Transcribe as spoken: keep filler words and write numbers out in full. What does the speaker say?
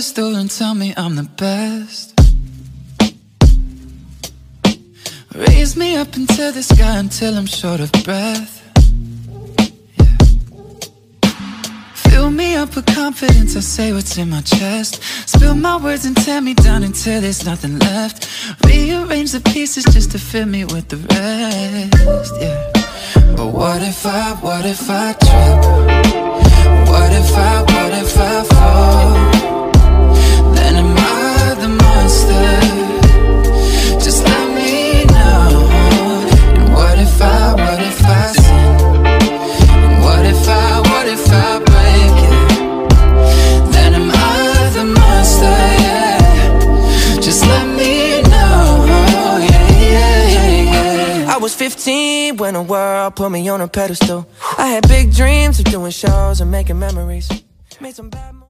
pedestal and tell me I'm the best. Raise me up into the sky until I'm short of breath. Yeah. Fill me up with confidence, I say what's in my chest. Spill my words and tear me down until there's nothing left. Rearrange the pieces just to fill me with the rest. Yeah. But what if I, what if I trip? What if I, what if I fall? Then am I the monster? Just let me know. And what if I, what if I sin? And what if I, what if I break it? Then am I the monster, yeah. Just let me know, yeah, yeah, yeah, yeah. I was fifteen when the world put me on a pedestal. I had big dreams of doing shows and making memories. Made some bad